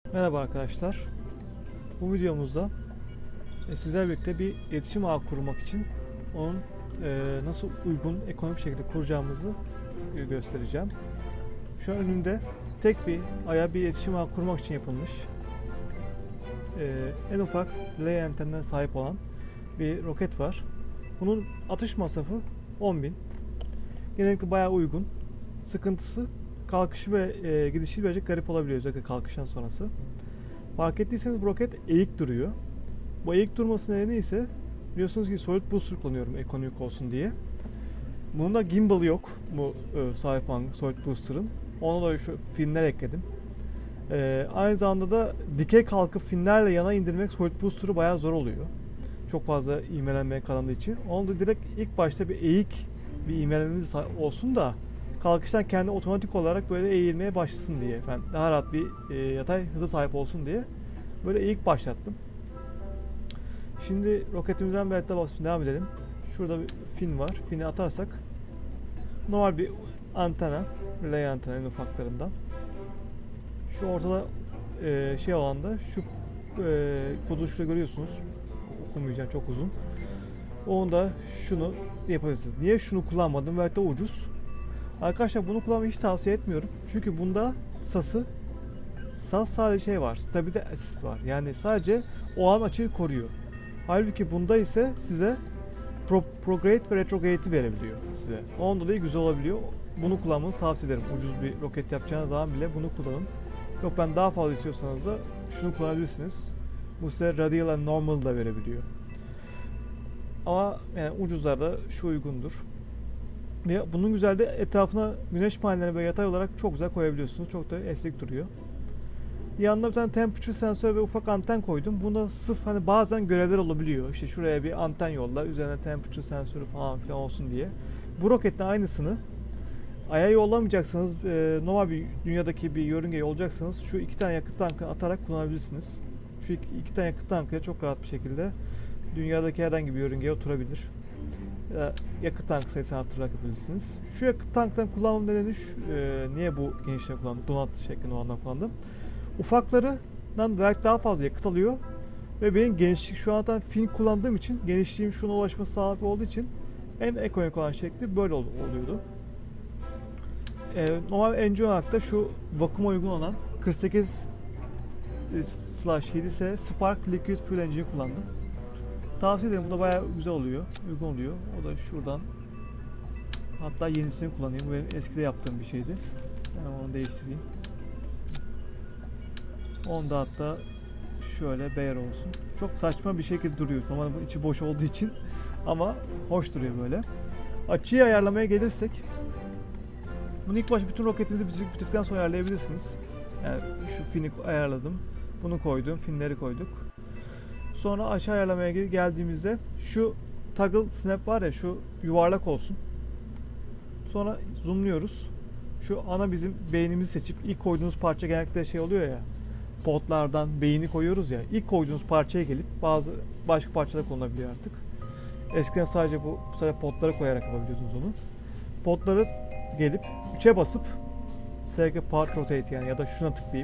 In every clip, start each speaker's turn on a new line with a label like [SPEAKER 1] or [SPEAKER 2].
[SPEAKER 1] Merhaba arkadaşlar. Bu videomuzda sizlerle birlikte bir iletişim ağı kurmak için onun nasıl uygun, ekonomik bir şekilde kuracağımızı göstereceğim. Şu an önümde tek bir bir iletişim ağı kurmak için yapılmış en ufak relay antenine sahip olan bir roket var. Bunun atış masrafı 10.000. Genellikle bayağı uygun. Sıkıntısı kalkışı ve gidişi birazcık garip olabiliyor, özellikle kalkıştan sonrası. Fark ettiyseniz bu roket eğik duruyor. Bu eğik durması nedeni ise biliyorsunuz ki solid booster kullanıyorum ekonomik olsun diye. Bunun da gimbal'ı yok bu sahip olan solid booster'ın. Ona da şu finler ekledim. Aynı zamanda da dikey kalkıp finlerle yana indirmek solid booster'ı bayağı zor oluyor. Çok fazla ivmelenmeye kalındığı için. Onu da direkt ilk başta bir eğik bir ivmelenmemiz olsun da kalkıştan kendi otomatik olarak böyle eğilmeye başlasın diye. Ben daha rahat bir yatay hıza sahip olsun diye böyle eğik başlattım. Şimdi roketimizden bir basıp devam edelim. Şurada bir fin var. Fini atarsak normal bir antena, relay antena en ufaklarından. Şu ortada şey olan da şu kodu şurada görüyorsunuz. Okumayacağım, çok uzun. Onu da şunu yapabilirsiniz. Niye şunu kullanmadım? Belki de ucuz. Arkadaşlar bunu kullanmayı hiç tavsiye etmiyorum. Çünkü bunda SAS sadece şey var. Stability assist var. Yani sadece o an açıyı koruyor. Halbuki bunda ise size prograde ve retrograde'i verebiliyor size. Ondan dolayı güzel olabiliyor. Bunu kullanmanızı tavsiye ederim. Ucuz bir roket yapacağınız zaman bile bunu kullanın. Yok ben daha fazla istiyorsanız da şunu kullanabilirsiniz. Bu size radial and normal da verebiliyor. Ama yani ucuzlarda şu uygundur. Ve bunun güzel de etrafına güneş panellerini ve yatay olarak çok güzel koyabiliyorsunuz. Çok da estetik duruyor. Yanına bir tane temperature sensör ve ufak anten koydum. Bunda sırf hani bazen görevler olabiliyor. İşte şuraya bir anten yolla, üzerine temperature sensörü falan filan olsun diye. Bu roketle aynısını Ay'a yollamayacaksanız, normal bir dünyadaki bir yörüngeye olacaksanız şu iki tane yakıt tankı atarak kullanabilirsiniz. Şu iki tane yakıt tankıyla çok rahat bir şekilde dünyadaki herhangi bir yörüngeye oturabilir. Yakıt tankı sayısını arttırarak yapabilirsiniz. Şu yakıt tanklarını kullanmam nedeni niye bu genişliğini kullandım? Donat şeklinde olandan kullandım. Ufaklarından belki daha fazla yakıt alıyor ve benim genişlik şu anda fin kullandığım için genişliğim şuna ulaşması sağlıklı olduğu için en ekonomik olan şekli böyle oluyordu. Normal engine olarak da şu vakum'a uygun olan 48/7 ise Spark Liquid Fuel Engine kullandım. Tavsiye ederim. Bu da bayağı güzel oluyor. Uygun oluyor. O da şuradan. Hatta yenisini kullanayım. Bu benim eskide yaptığım bir şeydi. Yani onu değiştireyim. Onda hatta şöyle beyer olsun. Çok saçma bir şekilde duruyor. Normalde bu içi boş olduğu için. Ama hoş duruyor böyle. Açıyı ayarlamaya gelirsek. Bunu ilk başta bütün roketinizi bitirdikten sonra ayarlayabilirsiniz. Yani şu fini ayarladım. Bunu koydum. Finleri koyduk. Sonra aşağı ayarlamaya geldiğimizde şu toggle snap var ya, şu yuvarlak olsun. Sonra zoomluyoruz. Şu ana bizim beynimizi seçip ilk koyduğunuz parça genellikle şey oluyor ya, potlardan beyni koyuyoruz ya. İlk koyduğunuz parçaya gelip başka parçalar konulabiliyor artık. Eskiden sadece bu sadece potlara koyarak yapabiliyordunuz onu. Potları gelip 3'e basıp select part rotate yani ya da şuna tıklayıp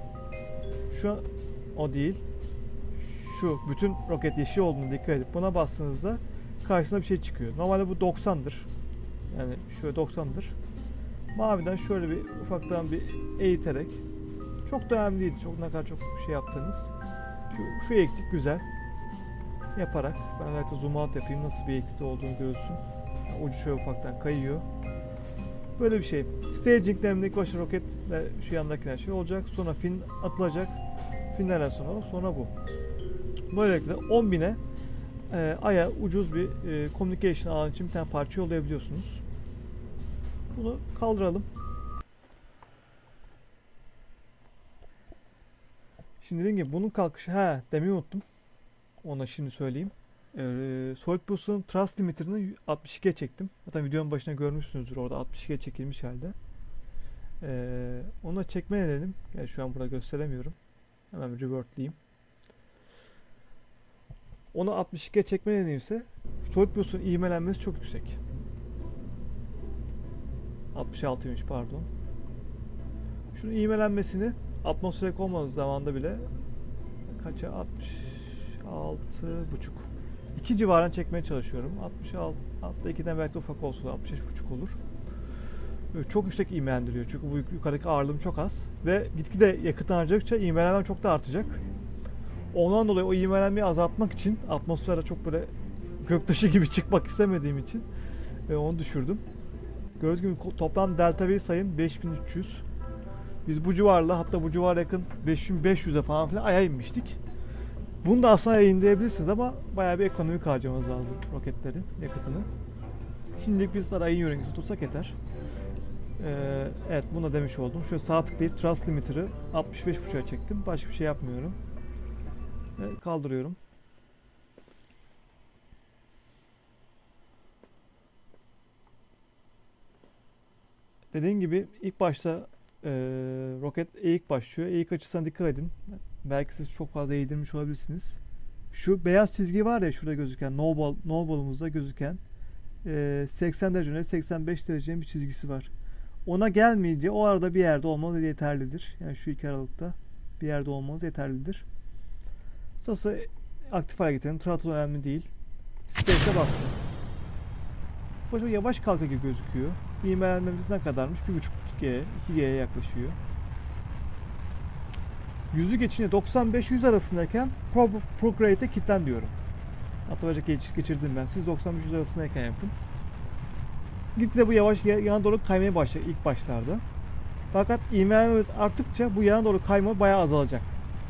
[SPEAKER 1] o değil. Şu bütün roket yeşil olduğuna dikkat edip buna bastığınızda karşısına bir şey çıkıyor. Normalde bu 90'dır. Yani şöyle 90'dır. Maviden şöyle bir ufaktan bir eğiterek, çok da önemli değil. Çok ne kadar çok şey yaptığınız. Şu eğiklik güzel. Yaparak ben belki zoom out yapayım, nasıl bir eğiklikte olduğunu görürsün. Yani ucu şöyle ufaktan kayıyor. Böyle bir şey. Staging'lerinde ilk başta roketle şu yandakiler şey olacak. Sonra fin atılacak. Finlerden sonra bu. Böylelikle 10.000'e Ay'a ucuz bir communication alanı için bir tane parça yollayabiliyorsunuz. Bunu kaldıralım. Şimdi dediğim gibi bunun kalkışı, demeyi unuttum. Ona şimdi söyleyeyim. Solid Boost'un thrust limiter'ını 62'ye çektim. Zaten videonun başına görmüşsünüzdür, orada 62'ye çekilmiş halde. Onu çekme edelim. Yani şu an burada gösteremiyorum. Hemen bir revertleyeyim. Onu 62'ye çekme nedeniyse solid boost'un ivmelenmesi çok yüksek. 66'ymış pardon. Şunun ivmelenmesini atmosferik olmadığı zamanda bile kaça? 66,5. 2 civarına çekmeye çalışıyorum. 66, hatta 2'den belki de ufak olsun, 65,5 olur. Çok yüksek ivmelendiriyor çünkü bu yukarıdaki ağırlığım çok az ve gitgide yakıt harcadıkça ivmelenmem çok da artacak. Ondan dolayı o ivmelenmeyi azaltmak için atmosfere çok böyle göktaşı gibi çıkmak istemediğim için onu düşürdüm. Gördüğünüz gibi toplam delta V sayım 5300. Biz bu civarla, hatta bu civara yakın 5500'e falan filan Ay'a inmiştik. Bunu da aslında Ay'a indirebilirsiniz ama bayağı bir ekonomik harcamanız lazım roketlerin yakıtını. Şimdilik biz Ay'ın yörüngesinde tutsak yeter. Evet, bunu da demiş oldum. Şöyle sağ tıklayıp thrust limiter'ı 65.5'a çektim. Başka bir şey yapmıyorum. Kaldırıyorum. Dediğim gibi ilk başta roket eğik başlıyor. Eğik açısına dikkat edin. Belki siz çok fazla eğdirmiş olabilirsiniz. Şu beyaz çizgi var ya şurada gözüken, no-ball'umuzda gözüken 80 derece, 85 derecenin bir çizgisi var. Ona gelmeyince o arada bir yerde olmanız yeterlidir. Yani şu iki aralıkta bir yerde olmanız yeterlidir. Sası aktif hale getirin. Throttle önemli değil. Space'e bastım. Başıma yavaş kalka gibi gözüküyor. İğmelenmemiz ne kadarmış? 1.5G, 2G'ye yaklaşıyor. Yüzü geçince 95-100 arasındayken Procreate'e kilitlen diyorum. Hatta önce geçirdim ben. Siz 95-100 arasındayken yapın. Gitgide bu yavaş yana doğru kaymaya başlar ilk başlarda. Fakat ivmelenmemiz arttıkça bu yana doğru kayma bayağı azalacak.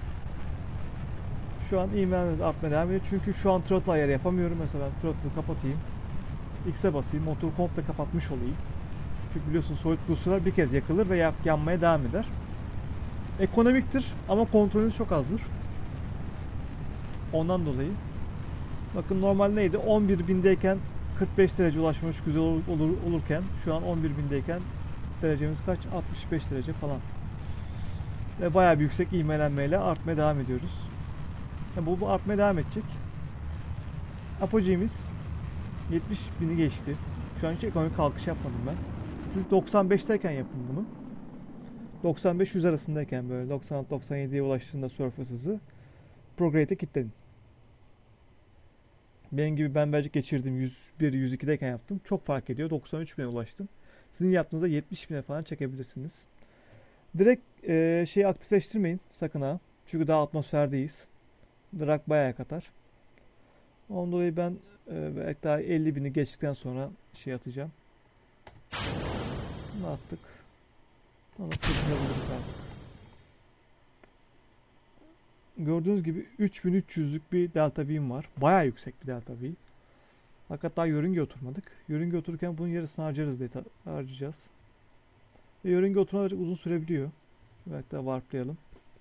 [SPEAKER 1] Şu an ivmelenmemiz artmaya devam ediyor. Çünkü şu an throttle ayarı yapamıyorum. Mesela throttle'ı kapatayım. X'e basayım. Motoru komple kapatmış olayım. Çünkü biliyorsunuz solid booster'lar bir kez yakılır ve yanmaya devam eder. Ekonomiktir ama kontrolünüz çok azdır. Ondan dolayı. Bakın normal neydi? 11.000'deyken 45 derece ulaşmış güzel olurken şu an 11.000'deyken derecemiz kaç? 65 derece falan. Ve bayağı bir yüksek ivmelenmeyle artmaya devam ediyoruz. Yani bu artmaya devam edecek. Apogee'miz 70.000'i geçti. Şu an hiç ekonomik kalkış yapmadım ben. Siz 95'teyken yapın bunu. 95-100 arasındayken böyle 96-97'ye ulaştığında surface hızı Procreate'e kilitledim. Benim gibi ben belki geçirdim 101-102'deyken yaptım. Çok fark ediyor. 93.000'e ulaştım. Sizin yaptığınızda 70.000'e falan çekebilirsiniz. Direkt şeyi aktifleştirmeyin sakın ha. Çünkü daha atmosferdeyiz. Drag bayağı katar. Ondan dolayı ben belki daha 50.000'i geçtikten sonra şey atacağım. Bunu attık. Onu kurtarabiliriz artık. Gördüğünüz gibi 3300'lük bir delta V'm var. Bayağı yüksek bir delta V. Fakat daha yörünge oturmadık. Yörünge otururken bunun yarısını harcayacağız. Ve yörünge oturma uzun sürebiliyor. Belki de warplayalım.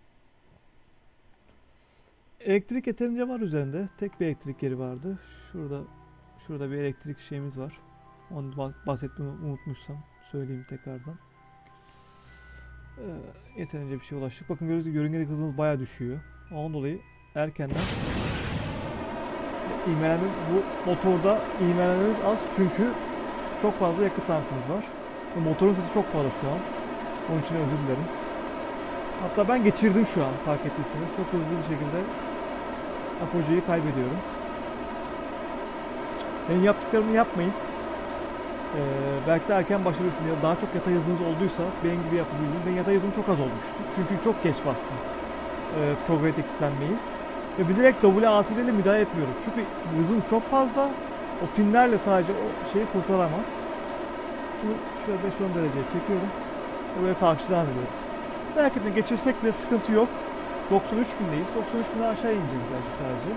[SPEAKER 1] Elektrik yeterince var üzerinde. Tek bir elektrik yeri vardı. Şurada bir elektrik şeyimiz var. Onu bahsetmeyi unutmuşsam söyleyeyim tekrardan. Yeterince bir şey ulaştık. Bakın gördüğünüz gibi yörüngedeki hızımız bayağı düşüyor. Ondan dolayı erkenden bu motorda ivmelenmemiz az çünkü çok fazla yakıt tankımız var. Ve motorun sesi çok fazla şu an. Onun için özür dilerim. Hatta ben geçirdim şu an fark ettiyseniz. Çok hızlı bir şekilde apojeyi kaybediyorum. Benim yaptıklarımı yapmayın. Belki de erken başlayabilirsiniz ya daha çok yatay hızınız olduysa benim gibi yapabilirsiniz. Benim yatay hızım çok az olmuştu. Çünkü çok geç bastım Procreate'e kilitlenmeyi. Ve bilerek WASD ile müdahale etmiyorum. Çünkü hızım çok fazla. O finlerle sadece o şeyi kurtaramam. Şunu şöyle 5-10 dereceye çekiyorum. Ve böyle kalkışa devam ediyorum. Belki de geçirsek bile sıkıntı yok. 93.000'deyiz. 93.000'den aşağı ineceğiz belki sadece.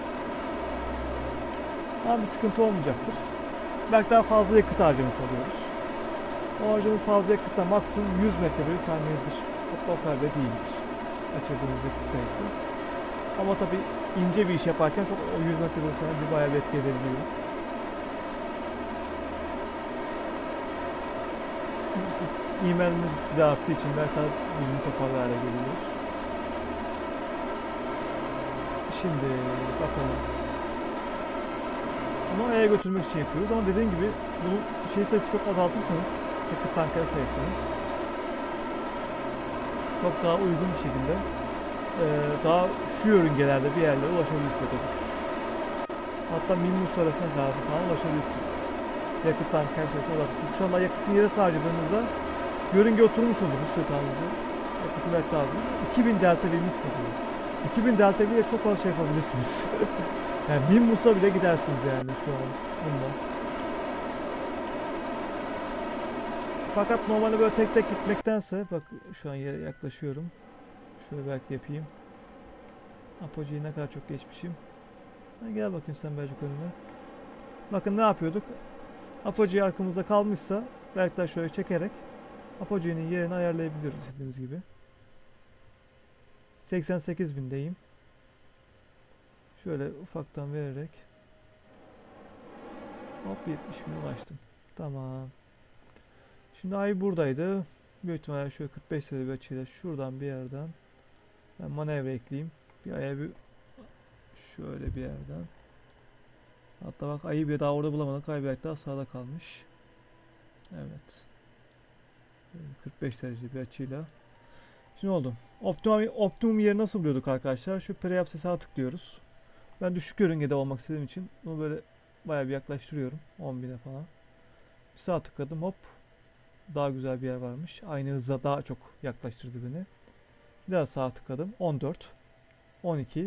[SPEAKER 1] Ama bir sıkıntı olmayacaktır. Belki daha fazla yakıt harcamış oluyoruz. O harcadığımız fazla yakıtta maksimum 100 metre bölü saniyedir. Hatta o kadar bile değildir. Kaçırdığımız yakıt sayısı. Ama tabi ince bir iş yaparken çok o 100 metre bölü saniye bir bayağı bir etki edebiliyor. İğmelimiz gitgide arttığı için belki daha düzgün toparlı hale geliyoruz. Şimdi bakalım. Bunu A'ya götürmek için yapıyoruz ama dediğim gibi bunun şey sayısı çok azaltırsanız yakıt tankları sayısını çok daha uygun bir şekilde daha şu yörüngelerde bir yerlere ulaşabilirsiniz. Hatta Minmus arasına kadar falan ulaşabilirsiniz. Yakıt tanker sayısı azaltır. Çünkü şu anda yakıtın yere harcadığımızda yörünge oturmuş oluruz. Yakıtın belki lazım. 2000 delta V'miz kalıyor. 2000 delta V ile çok fazla şey yapabilirsiniz. Yani Minmus'a bile gidersiniz yani şu an bununla. Fakat normalde böyle tek tek gitmektense, bak şu an yere yaklaşıyorum. Şöyle belki yapayım. Apogee'yi ne kadar çok geçmişim. Gel bakayım sen belki önüme. Bakın ne yapıyorduk? Apogee arkamızda kalmışsa belki daha şöyle çekerek Apogee'nin yerini ayarlayabiliyoruz istediğimiz gibi. 88.000'deyim. Şöyle ufaktan vererek hop 70.000'e ulaştım. Tamam. Şimdi ay buradaydı. Büyük ihtimalle şöyle 45 derece bir açıyla şuradan bir yerden ben manevra ekleyeyim. Bir aya bir şöyle bir yerden. Hatta bak ayı bir daha orada bulamadık. Ay belki daha sağda kalmış. Evet. 45 derece bir açıyla. Şimdi oldu. Optimum yeri nasıl buluyorduk arkadaşlar? Şu Periaps'e sağa tıklıyoruz. Ben düşük yörüngede olmak istediğim için bunu böyle bayağı bir yaklaştırıyorum. 10.000'e falan. Bir sağa tıkladım, hop. Daha güzel bir yer varmış. Aynı hızla daha çok yaklaştırdı beni. Bir daha sağa tıkladım. 14, 12,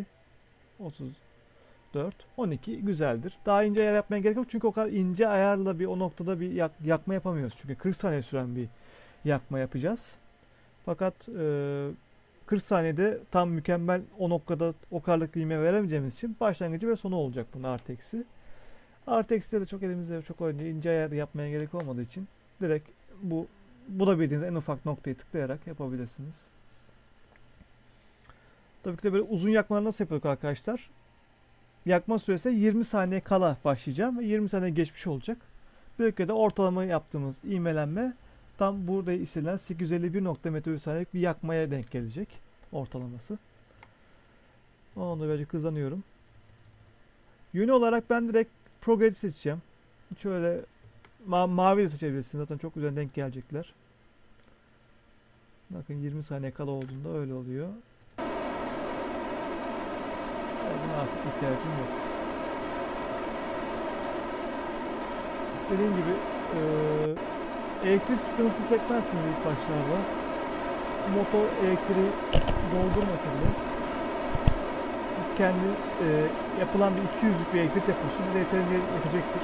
[SPEAKER 1] 34, 12 güzeldir. Daha ince ayar yapmaya gerek yok. Çünkü o kadar ince ayarla bir o noktada bir yakma yapamıyoruz. Çünkü 40 saniye süren bir yakma yapacağız. Fakat 40 saniyede tam mükemmel o noktada o karlık ivme veremeyeceğimiz için başlangıcı ve sonu olacak bunun artı eksi. Artı eksi de çok elimizde çok ince ayar yapmaya gerek olmadığı için direkt bu da bildiğiniz en ufak noktayı tıklayarak yapabilirsiniz. Tabii ki de böyle uzun yakmaları nasıl yapıyorduk arkadaşlar? Yakma süresi 20 saniye kala başlayacağım ve 20 saniye geçmiş olacak. Böylelikle de ortalama yaptığımız ivmelenme tam burada istenilen 851 metre/saniyelik bir yakmaya denk gelecek ortalaması. Onu da birazcık hızlanıyorum. Yönü olarak ben direkt Prograde seçeceğim. Şöyle mavi de seçebilirsiniz. Zaten çok güzel denk gelecekler. Bakın 20 saniye kala olduğunda öyle oluyor. Buna artık ihtiyacım yok. Dediğim gibi elektrik sıkıntısı çekmezsiniz ilk başlarda. Motor elektriği doldurmasa bile biz kendi yapılan bir 200'lük bir elektrik deposu bize yetecektir.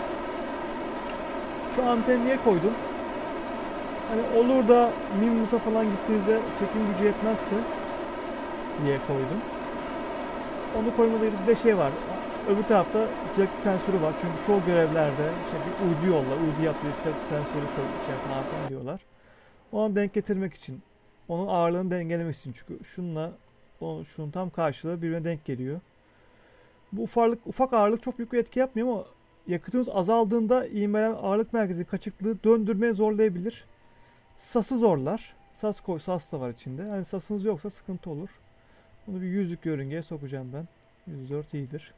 [SPEAKER 1] Şu anteni niye koydum? Hani olur da Minmus'a falan gittiğinizde çekim gücü yetmezse diye koydum. Onu koymada bir de şey var. Öbür tarafta sıcaklık sensörü var. Çünkü çoğu görevlerde bir uydu yolla, uydu yaptığı sıcaklık sensörü falan filan diyorlar. Onu denk getirmek için, onun ağırlığını dengelemek için, çünkü şunun tam karşılığı birbirine denk geliyor. Bu ufak ağırlık çok büyük bir etki yapmıyor ama yakıtınız azaldığında ivmelen ağırlık merkezi kaçıklığı döndürmeye zorlayabilir. Sası zorlar. Sas da var içinde. Yani sasınız yoksa sıkıntı olur. Bunu bir 100'lük yörüngeye sokacağım ben. 104 iyidir.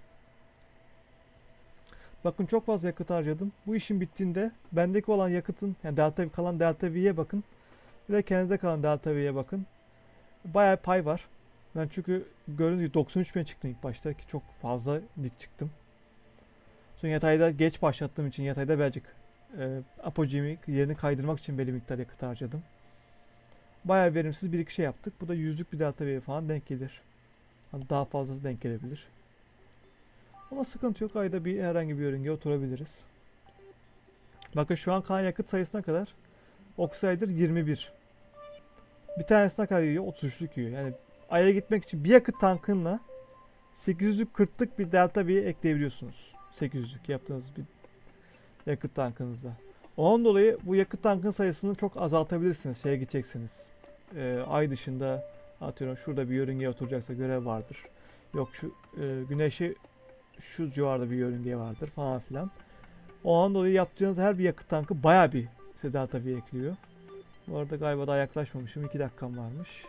[SPEAKER 1] Bakın çok fazla yakıt harcadım. Bu işin bittiğinde bendeki olan yakıtın yani kalan delta V'ye bakın. Bir de kendinize kalan delta V'ye bakın. Bayağı pay var. Ben çünkü gördüğünüz gibi 93.000 çıktım ilk başta ki çok fazla dik çıktım. Sonra yatayda geç başlattığım için yatayda birazcık Apogee'mi yerini kaydırmak için belli miktar yakıt harcadım. Bayağı verimsiz bir iki şey yaptık. Bu da 100'lük bir delta V'ye falan denk gelir. Daha fazlası denk gelebilir. Ama sıkıntı yok. Ayda herhangi bir yörüngeye oturabiliriz. Bakın şu an kalan yakıt sayısına kadar Oxider 21. Bir tanesine kadar yiyor. 33'lük yiyor. Yani Ay'a gitmek için bir yakıt tankınla 840'lık bir delta V'ye ekleyebiliyorsunuz. 800'lük yaptığınız bir yakıt tankınızda. Ondan dolayı bu yakıt tankın sayısını çok azaltabilirsiniz şeye gideceksiniz. Ay dışında atıyorum şurada bir yörüngeye oturacaksa görev vardır. Yok şu güneşi şu civarda bir yörüngeye vardır falan filan. Ondan dolayı yaptığınız her bir yakıt tankı bayağı bir size delta V ekliyor. Bu arada galiba daha yaklaşmamışım. 2 dakikam varmış.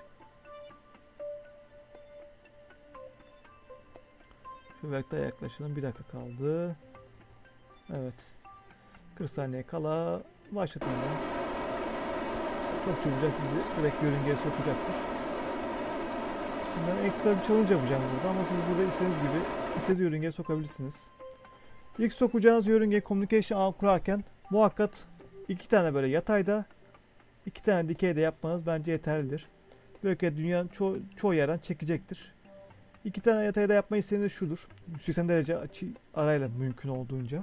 [SPEAKER 1] Şu belki yaklaşalım. 1 dakika kaldı. Evet. 40 saniye kala başlatayım ben. çok çabucak bizi direkt yörüngeye sokacaktır. Şimdi ben ekstra bir challenge yapacağım burada ama siz burada istediğiniz gibi istediğiniz yörüngeye sokabilirsiniz. İlk sokacağınız yörüngeye communication ağ kurarken muhakkak 2 tane böyle yatayda, 2 tane dikeyde yapmanız bence yeterlidir. Böylece dünyanın çoğu yerden çekecektir. 2 tane yatayda yapmayı istediğiniz şudur. 180 derece açı arayla mümkün olduğunca.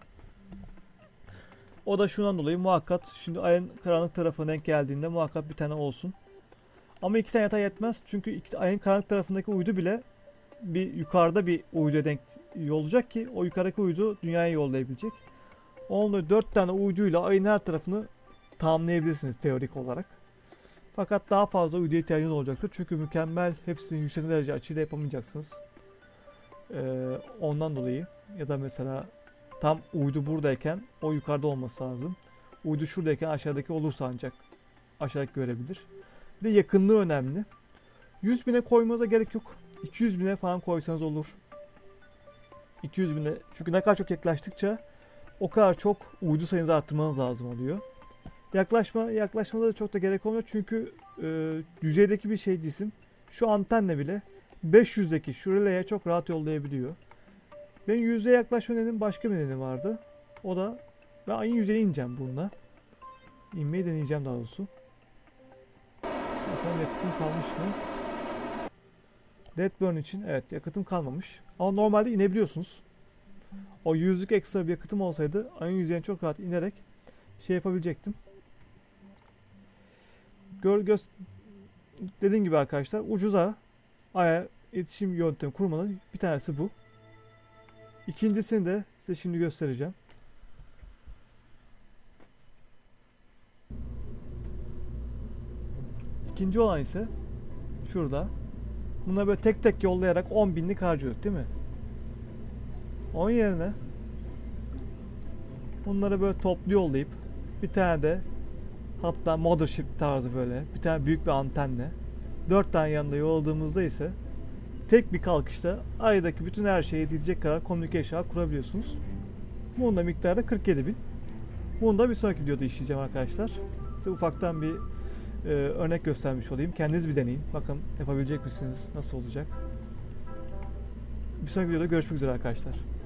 [SPEAKER 1] O da şundan dolayı muhakkak şimdi ayın karanlık tarafına denk geldiğinde muhakkak bir tane olsun. Ama 2 tane yatay yetmez. Çünkü ayın karanlık tarafındaki uydu bile bir yukarıda bir uyduya denk olacak ki o yukarıdaki uydu dünyaya yollayabilecek. Onunla 4 tane uyduyla ayın her tarafını tamamlayabilirsiniz teorik olarak. Fakat daha fazla uyduya ihtiyacınız olacaktır. Çünkü mükemmel hepsini 180 derece açıyla yapamayacaksınız. Ondan dolayı ya da mesela tam uydu buradayken o yukarıda olması lazım. Uydu şuradayken aşağıdaki olursa ancak aşağıdaki görebilir. Bir de yakınlığı önemli. 100.000'e koymanıza gerek yok. 200.000'e falan koysanız olur. 200.000'e çünkü ne kadar çok yaklaştıkça o kadar çok uydu sayınızı arttırmanız lazım oluyor. Yaklaşmada da çok da gerek olmuyor çünkü yüzeydeki bir cisim şu antenle bile 500'deki şu releye çok rahat yollayabiliyor. Benim yüzeye yaklaşma nedenim başka bir nedeni vardı. O da ben ayın yüzeyine ineceğim bununla. İnmeyi deneyeceğim daha doğrusu. Bakalım yakıtım kalmış mı? Deadburn için evet yakıtım kalmamış. Ama normalde inebiliyorsunuz. O 100'lük ekstra bir yakıtım olsaydı ayın yüzeyine çok rahat inerek yapabilecektim. Dediğim gibi arkadaşlar ucuza aya iletişim yöntemi kurmanın bir tanesi bu. İkincisini de size şimdi göstereceğim. İkinci olan ise şurada. Bunları böyle tek tek yollayarak 10.000'lik harcıyorduk değil mi? Onun yerine bunları böyle toplu yollayıp bir tane de hatta mothership tarzı böyle bir tane büyük bir antenle 4 tane yanında yolladığımızda ise tek bir kalkışta aydaki bütün her şeyi yetecek kadar communication kurabiliyorsunuz. Bunun da miktarı 47.000. Bunu da bir sonraki videoda işleyeceğim arkadaşlar. Size ufaktan bir örnek göstermiş olayım. Kendiniz bir deneyin. Bakın yapabilecek misiniz? Nasıl olacak? Bir sonraki videoda görüşmek üzere arkadaşlar.